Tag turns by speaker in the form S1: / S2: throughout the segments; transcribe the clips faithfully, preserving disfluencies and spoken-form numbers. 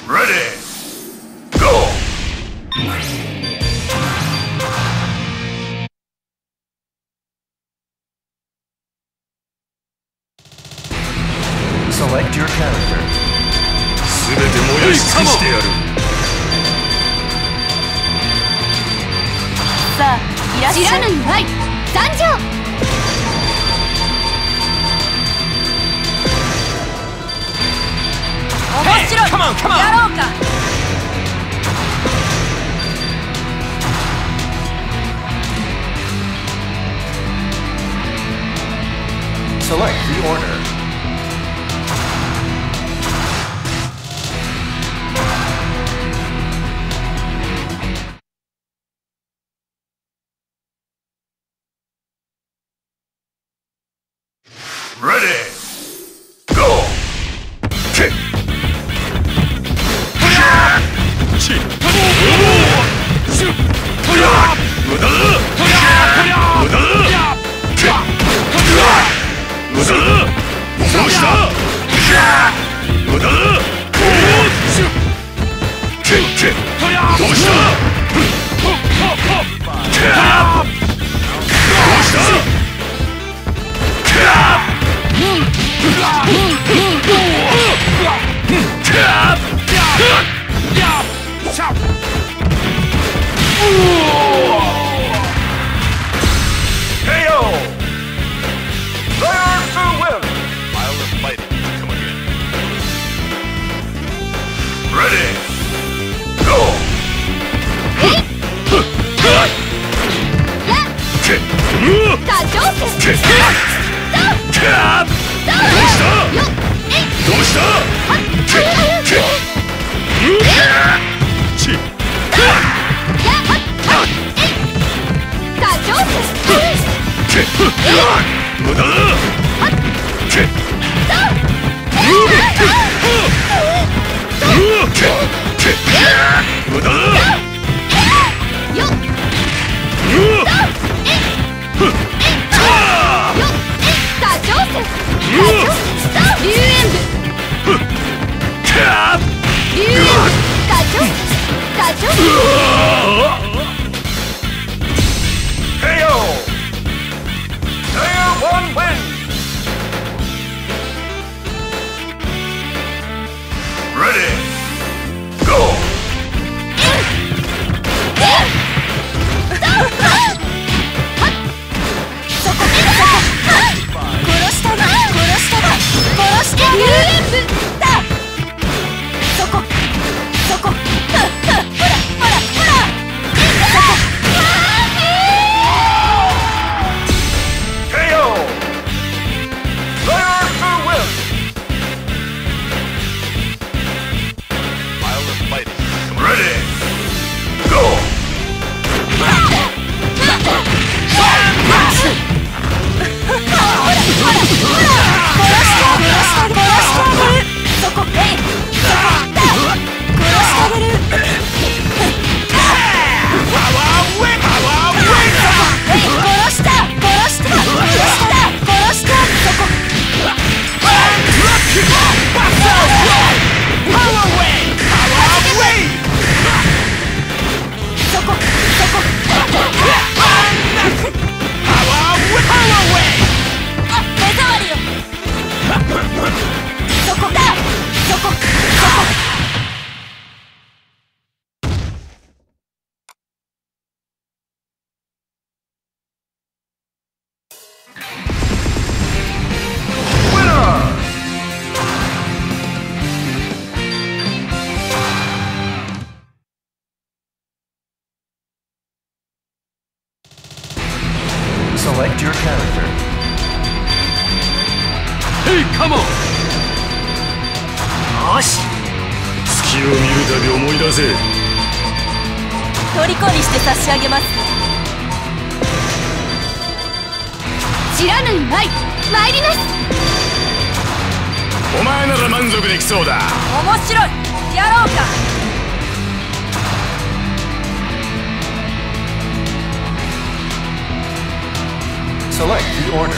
S1: Ready! Go! Select your character. すべて燃やし尽くしてやる。
S2: さあ、いらっしゃい。知らぬ祝い参上。面白い。やろうか。
S1: Select the order. Ready! Go! Kick! Shoot! Shoot! Muda! Muda! Kick! Muda! どうした? Muda! Shoot! Kick! Kick! どうした? Kick! どうした? K O! Player to win! Isle of Fighting, come again. Ready! Go! Kick! Kick! Cap! どうしたどうしたキッキッチッキッ無駄だキッキッ無駄だ
S2: 龍炎部龍炎部ガチョガチョ
S1: ケーオー! Player one win! Ready! Go!
S2: 虜にして差し上げます。知らぬいまい参ります。
S1: お前なら満足できそうだ。
S2: 面白い。やろうか。
S1: Select the order.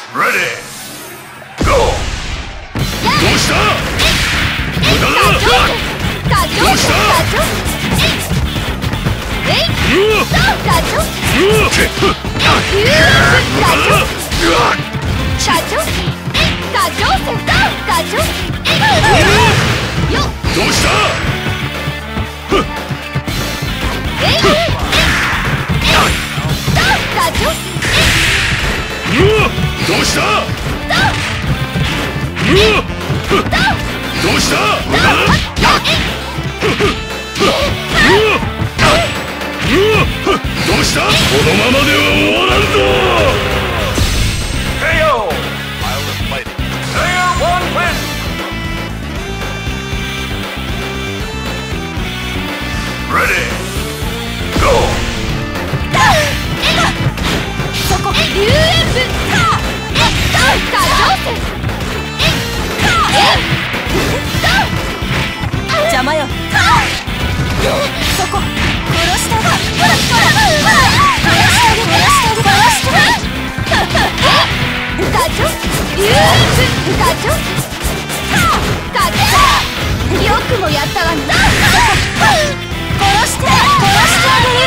S1: Ready! Go! どうした無駄だ。どうしたえいダチョウ無駄だ。社長ダチョウダチョウよっどうしたえいダチョウどうしたどうした無駄だ。どうしたこのままでは終わらんぞ。 ケーオー! Player one win! Ready! Go! そこ遊園部邪魔よ。そこ殺してあげる。殺してあげる。殺してあげる。ガチョ遊園部ガチョガチョよくもやったわね。殺して殺してあげる。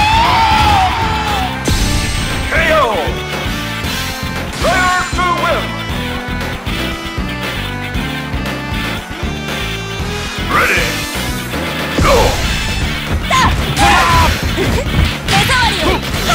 S1: ケーオー! Player to win! Ready! Go! 手触りよ。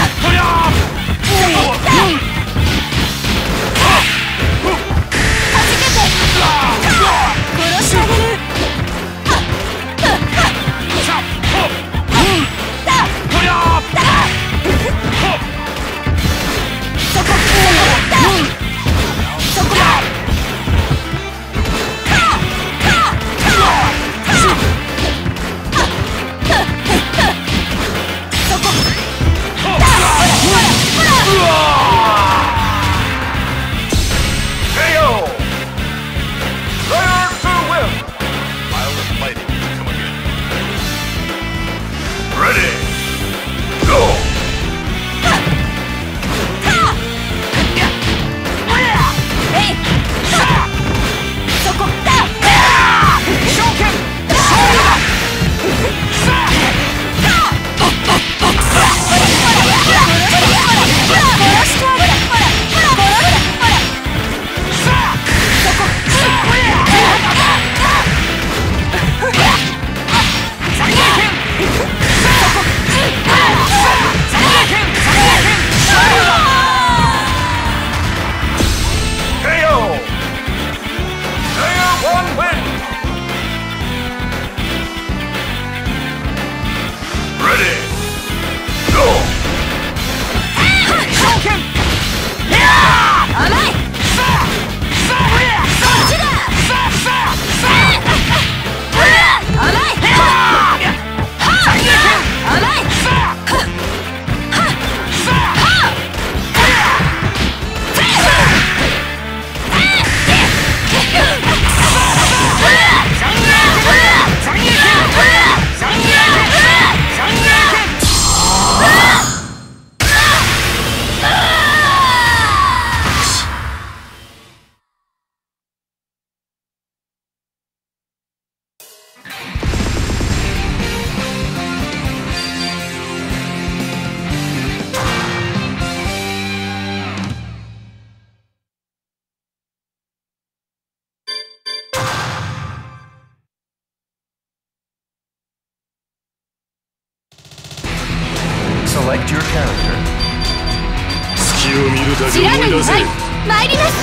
S3: Select your character.
S1: 隙を見るだけ
S2: 知らぬに
S1: 思い出せ。
S2: 参ります。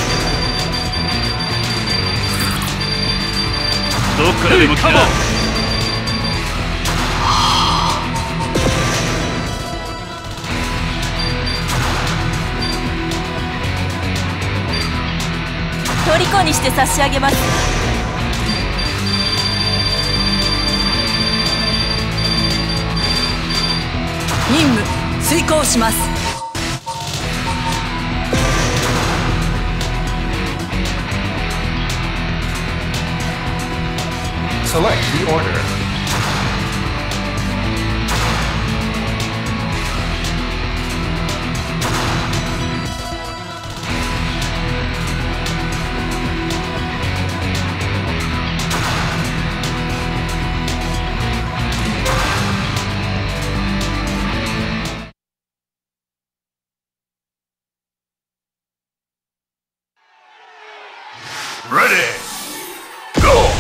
S1: どっからでも来な。
S4: 虜にして差し上げます。任務遂行します。
S3: Select the order. Ready. Go.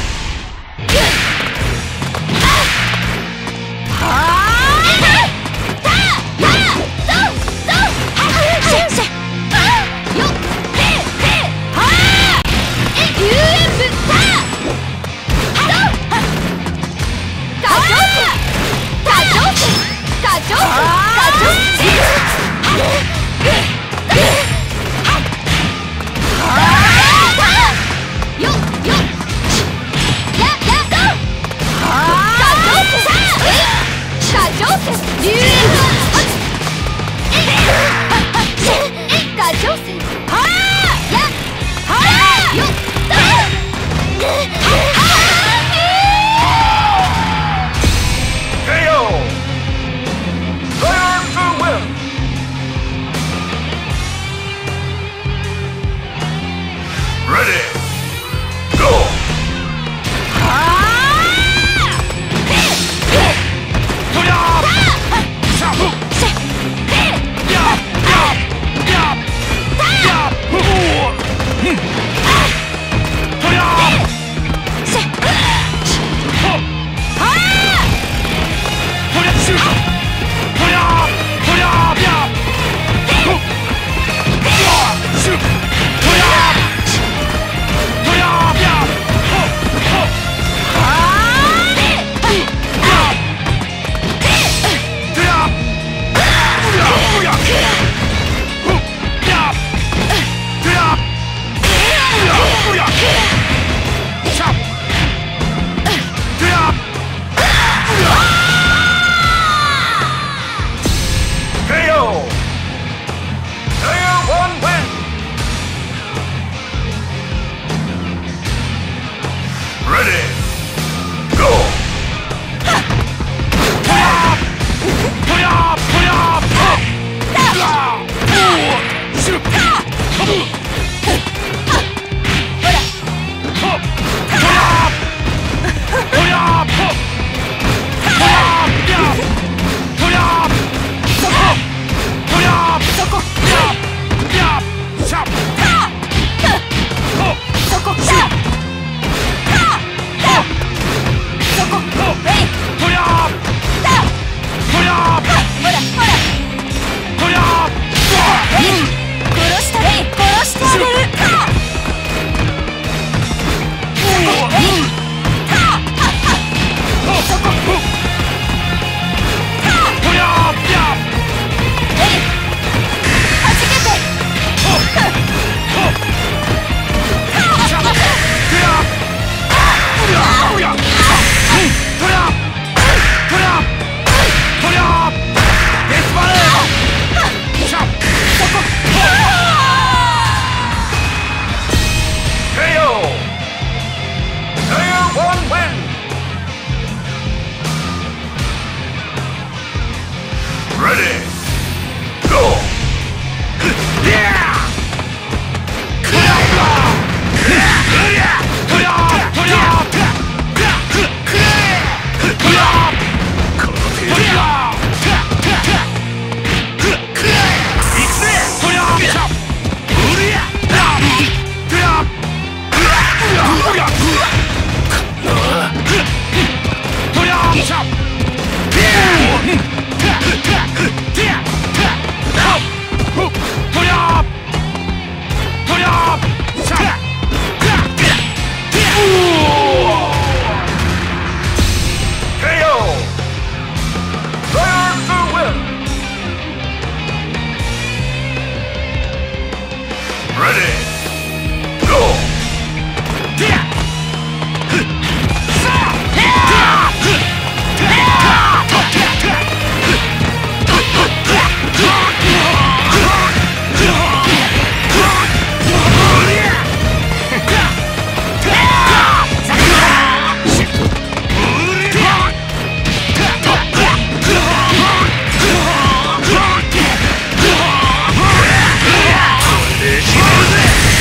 S5: しまうぜ。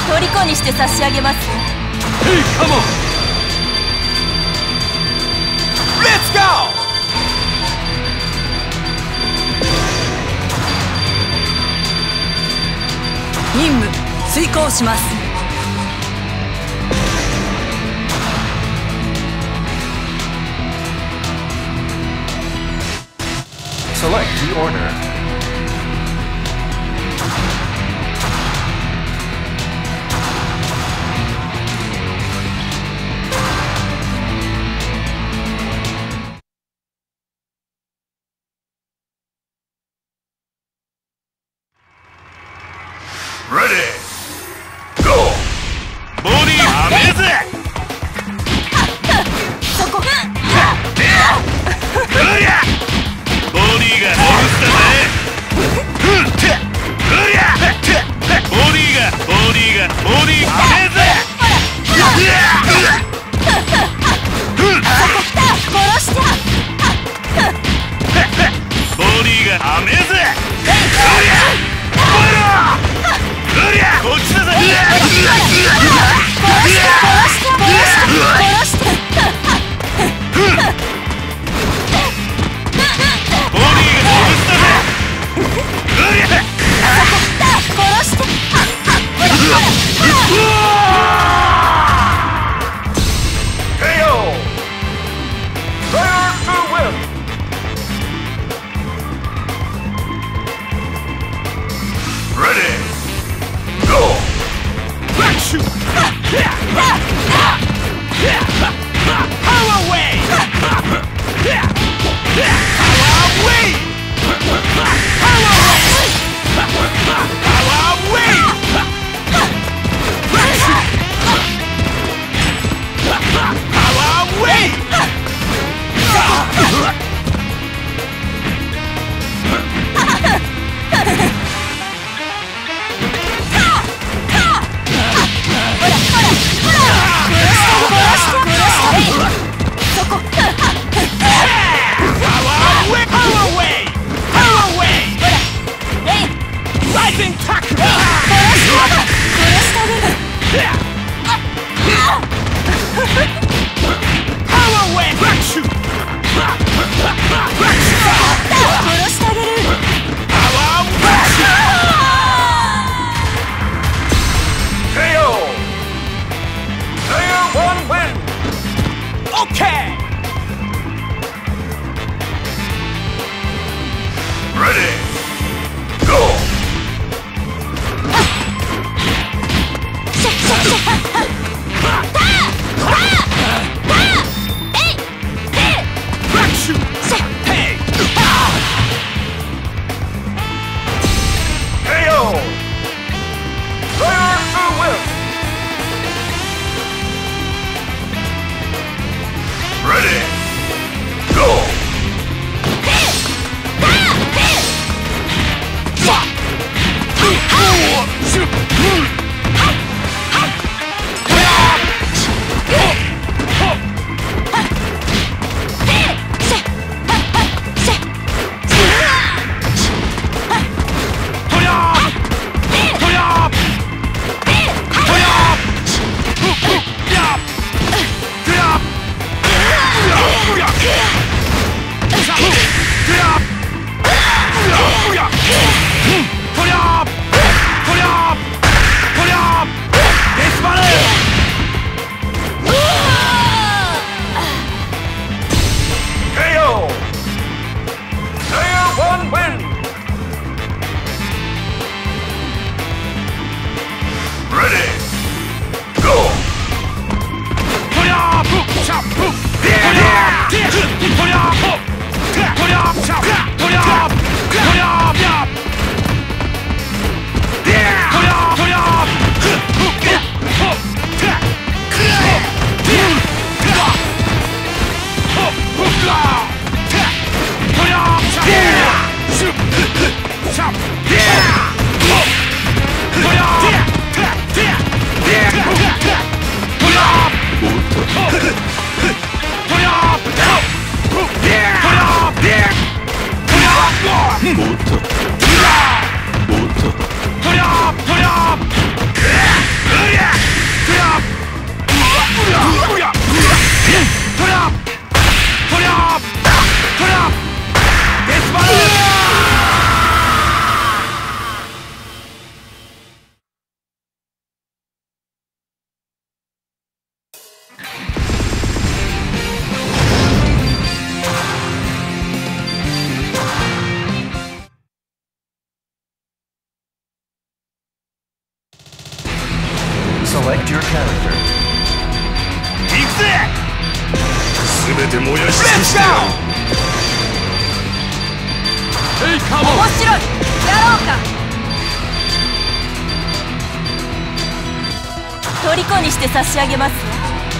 S4: 虜にして差し上げます。
S3: Hey, come on! Let's go!
S4: 任務遂行します。
S3: Select the order. Ready! Go! Body amaze!
S1: そこ
S3: ボディが乗るしたぜ。ふってうりゃボディがボディがボディアメーゼ。
S1: 殺した
S3: ボディがアメーゼ。うりゃうりゃこっちだぜ。
S1: 殺した殺した殺した
S3: ボディが乗るしたぜ。うりゃ
S1: 殺して
S3: ケーオー Player to win! Ready! Go! Back shoot! Power away! Power away! Power away! Power away! Back shoot! Power away! Ready! your character. 行くぜ。全て燃やし尽くしてやる。
S2: 面白い。やろうか。
S4: 虜にして差し上げますわ。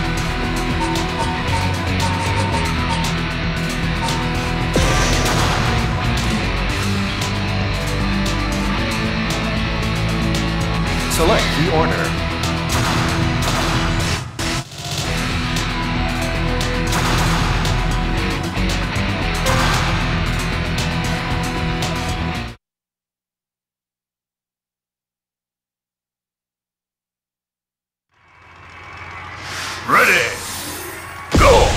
S3: Select the order. Ready. Go.